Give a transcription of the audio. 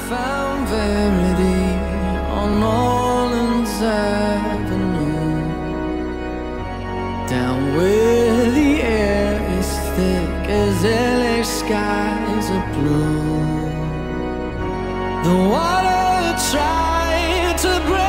found verity on Orleans Avenue, down where the air is thick as LA skies are blue. The water tried to break